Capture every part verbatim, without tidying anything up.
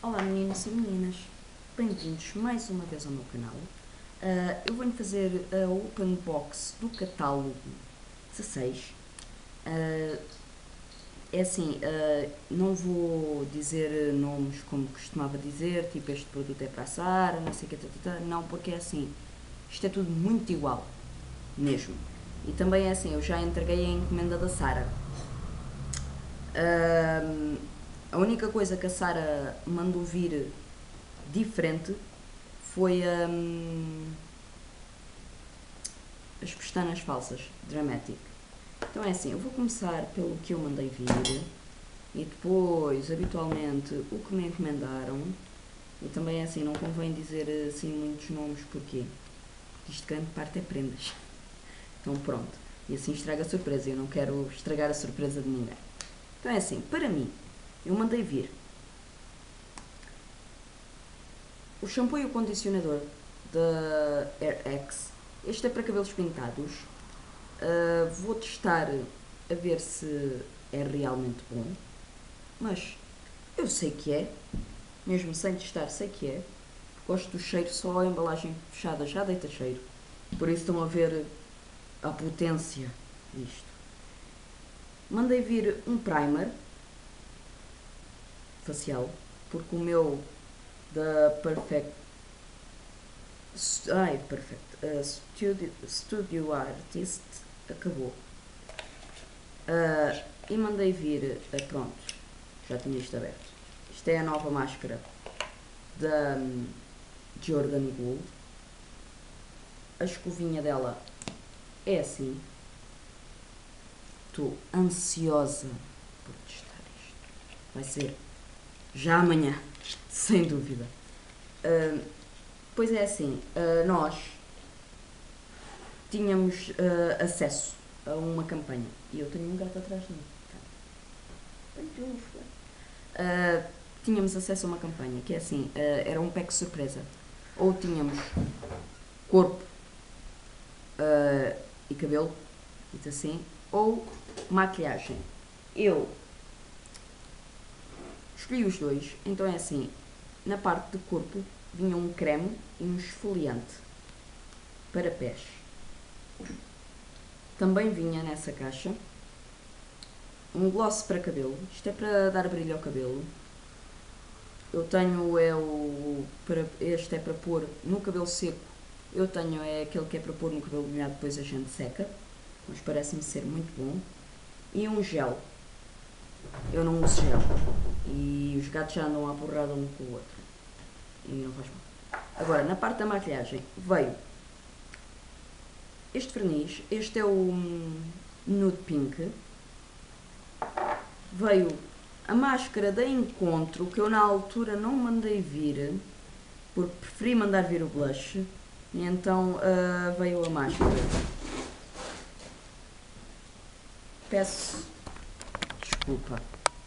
Olá meninos e meninas, bem-vindos mais uma vez ao meu canal. Uh, eu vou-lhe fazer a open box do catálogo dezasseis. Uh, é assim, uh, não vou dizer nomes como costumava dizer, tipo este produto é para a Sara, não sei o que, tata, não, porque é assim, isto é tudo muito igual, mesmo. E também é assim, eu já entreguei a encomenda da Sara. Uh, a única coisa que a Sara mandou vir diferente foi um, as pestanas falsas, Dramatic. Então é assim, eu vou começar pelo que eu mandei vir e depois, habitualmente, o que me encomendaram. E também é assim, não convém dizer assim muitos nomes, porque isto grande parte é prendas. Então pronto, e assim estraga a surpresa, eu não quero estragar a surpresa de ninguém. Então é assim, para mim, eu mandei vir o shampoo e o condicionador da AirX. Este é para cabelos pintados. Uh, vou testar a ver se é realmente bom, mas eu sei que é, mesmo sem testar, sei que é. Gosto do cheiro, só a embalagem fechada já deita cheiro. Por isso estão a ver a potência disto. Mandei vir um primer facial, porque o meu da Perfect Ai, Perfect uh, Studio, Studio Artist acabou. Uh, e mandei vir, uh, pronto, já tinha isto aberto. Isto é a nova máscara da um, Jordan Gold. A escovinha dela é assim. Estou ansiosa por testar isto. Vai ser já amanhã, sem dúvida. Uh, pois é assim, uh, nós tínhamos uh, acesso a uma campanha. E eu tenho um gato atrás de mim. Uh, tínhamos acesso a uma campanha que é assim, uh, era um pack surpresa. Ou tínhamos corpo uh, e cabelo, dito assim, ou maquilhagem. Eu escolhi os dois, então é assim, na parte do corpo vinha um creme e um esfoliante para pés. Também vinha nessa caixa um gloss para cabelo, isto é para dar brilho ao cabelo. Eu tenho é o, para, este é para pôr no cabelo seco, eu tenho é aquele que é para pôr no cabelo molhado, depois a gente seca, mas parece-me ser muito bom. E um gel, eu não uso gel, e os gatos já andam à porrada um com o outro, e não faz mal. Agora, na parte da maquilhagem, veio este verniz, este é o Nude Pink, veio a máscara da Encontro, que eu na altura não mandei vir, porque preferi mandar vir o blush, e então uh, veio a máscara. Peço desculpa.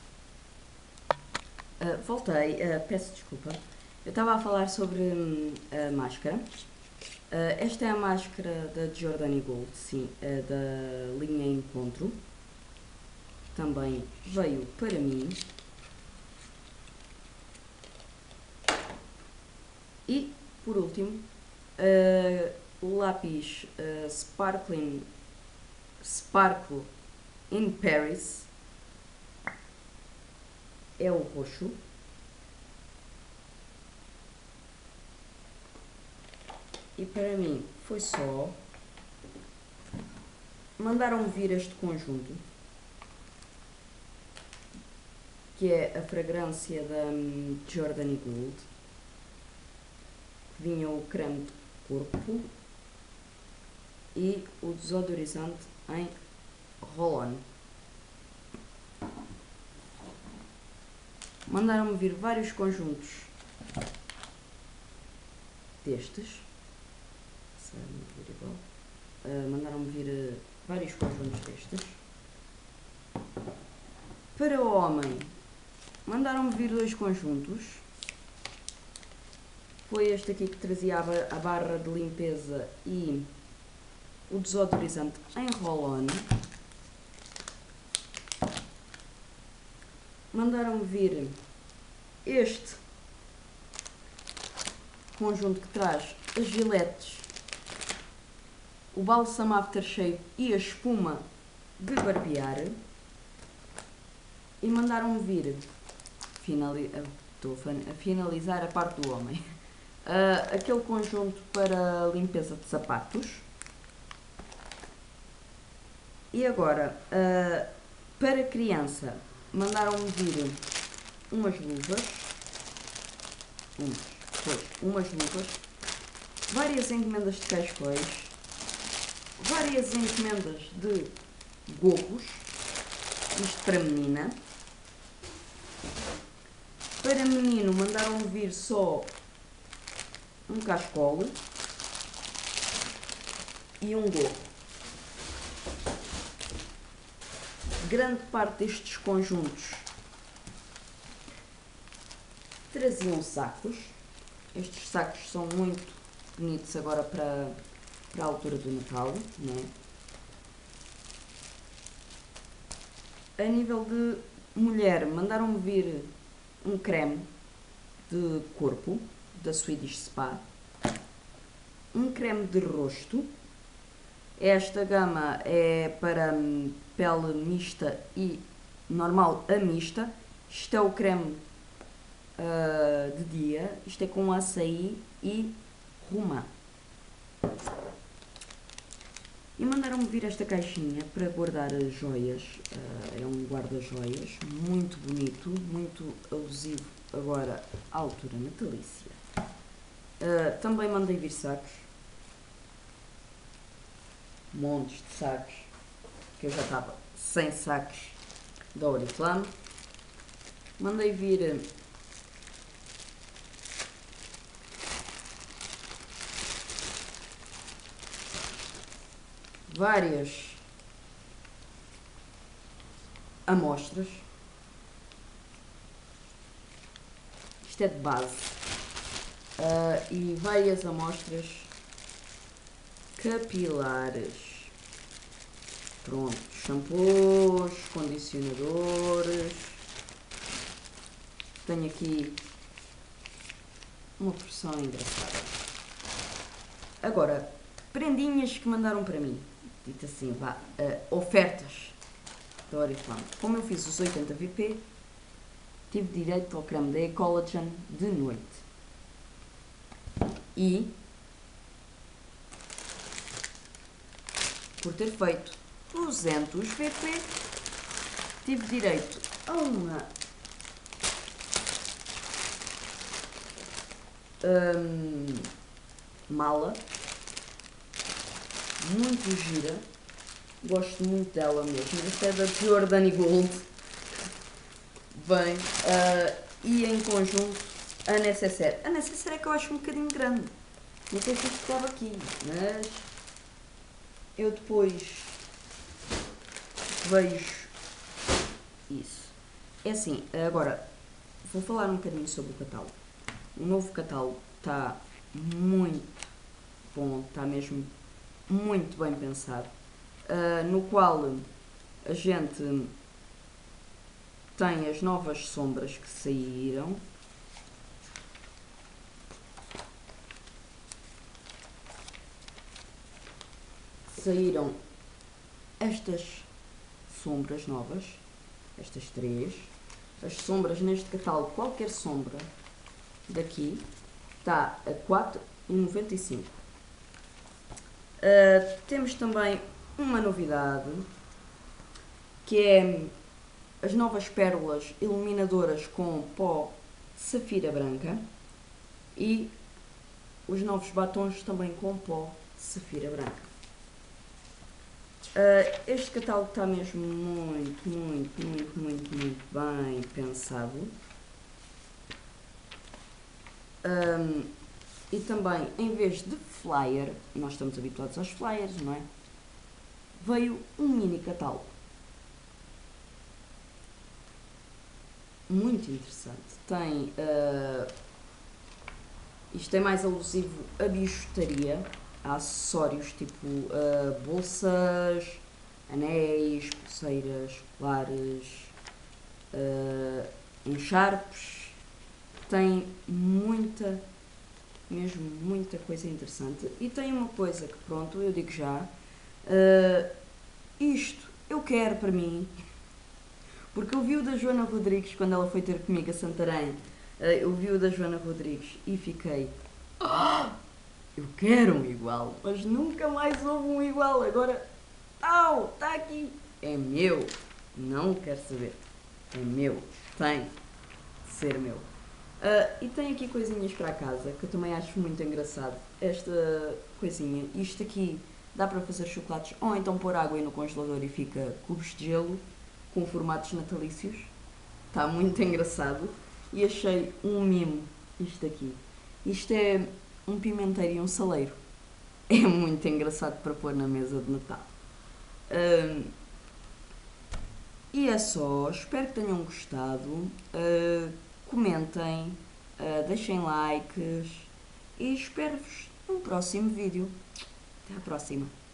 Uh, voltei, uh, peço desculpa. Eu estava a falar sobre hum, a máscara. Uh, esta é a máscara da Jordan Gold, sim, uh, da linha Encontro. Também veio para mim. E, por último, uh, o lápis uh, Sparkling Sparkle in Paris. É o roxo. E para mim foi só. Mandaram-me vir este conjunto, que é a fragrância da um, Jordan Gold. Vinha o creme de corpo e o desodorizante em roll-on. Mandaram-me vir vários conjuntos destes. Uh, mandaram-me vir uh, vários conjuntos destes. Para o homem, mandaram-me vir dois conjuntos. Foi este aqui que trazia a barra de limpeza e o desodorizante em roll-on. Mandaram-me vir este conjunto que traz as giletes, o bálsamo aftershave e a espuma de barbear. E mandaram-me vir, finali estou a finalizar a parte do homem, uh, aquele conjunto para limpeza de sapatos. E agora, uh, para criança, mandaram-me vir umas luvas, umas, pois, umas luvas, várias encomendas de cascóis, várias encomendas de gorros, isto para menina. Para menino mandaram-me vir só um cascolo e um gorro. Grande parte destes conjuntos traziam sacos. Estes sacos são muito bonitos agora para, para a altura do Natal, né? A nível de mulher, mandaram-me vir um creme de corpo da Swedish Spa, um creme de rosto. Esta gama é para pele mista e normal a mista. Isto é o creme uh, de dia. Isto é com açaí e romã. E mandaram-me vir esta caixinha para guardar as joias. Uh, é um guarda-joias muito bonito, muito alusivo agora à altura natalícia. Uh, também mandei vir sacos. Montes de sacos. Que eu já estava sem sacos da Oriflame. Mandei vir várias amostras. Isto é de base. Uh, e várias amostras capilares. Pronto, shampoos, condicionadores. Tenho aqui uma porção engraçada. Agora, prendinhas que mandaram para mim. Dito assim, vá, uh, ofertas da Oriflame. Como eu fiz os oitenta V P, tive direito ao creme da E-Collagen de noite. E, por ter feito duzentos V P, tive direito a uma um, mala muito gira. Gosto muito dela mesmo. Esta é da Giordani Gold. Bem, uh, e em conjunto a necessaire. A necessaire é que eu acho um bocadinho grande. Não sei se isto estava aqui, mas eu depois vejo isso. É assim, agora vou falar um bocadinho sobre o catálogo. O novo catálogo está muito bom, está mesmo muito bem pensado, uh, no qual a gente tem as novas sombras que saíram. Saíram estas sombras novas, estas três. As sombras neste catálogo, qualquer sombra daqui está a quatro e noventa e cinco. Uh, temos também uma novidade, que é as novas pérolas iluminadoras com pó safira branca e os novos batons também com pó safira branca. Uh, este catálogo está mesmo muito, muito, muito, muito, muito bem pensado. Um, e também, em vez de flyer, nós estamos habituados aos flyers, não é? Veio um mini catálogo. Muito interessante. Tem, uh, isto é mais alusivo a bijuteria, a acessórios tipo uh, bolsas, anéis, pulseiras, colares, uh, encharpes. Tem muita mesmo muita coisa interessante. E tem uma coisa que, pronto, eu digo já, uh, isto eu quero para mim, porque eu vi o da Joana Rodrigues quando ela foi ter comigo a Santarém. Uh, eu vi o da Joana Rodrigues e fiquei, ah, eu quero um igual, mas nunca mais houve um igual. Agora, au, está aqui, é meu, não quero saber, é meu, tem de ser meu. Uh, e tem aqui coisinhas para a casa que eu também acho muito engraçado. Esta coisinha, isto aqui dá para fazer chocolates ou então pôr água aí no congelador e fica cubos de gelo com formatos natalícios. Está muito engraçado. E achei um mimo isto aqui. Isto é um pimenteiro e um saleiro. É muito engraçado para pôr na mesa de Natal. Uh, e é só. Espero que tenham gostado. Uh, comentem, uh, deixem likes e espero-vos num próximo vídeo. Até à próxima!